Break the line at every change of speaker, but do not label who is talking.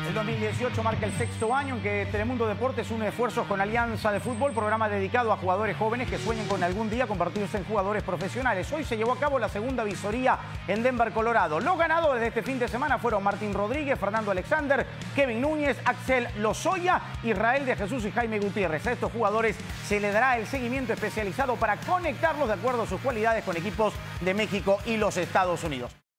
El 2018 marca el sexto año en que Telemundo Deportes une esfuerzos con Alianza de Fútbol, programa dedicado a jugadores jóvenes que sueñan con algún día convertirse en jugadores profesionales. Hoy se llevó a cabo la segunda visoría en Denver, Colorado. Los ganadores de este fin de semana fueron Martín Rodríguez, Fernando Alexander, Kevin Núñez, Axel Lozoya, Israel de Jesús y Jaime Gutiérrez. A estos jugadores se le dará el seguimiento especializado para conectarlos de acuerdo a sus cualidades con equipos de México y los Estados Unidos.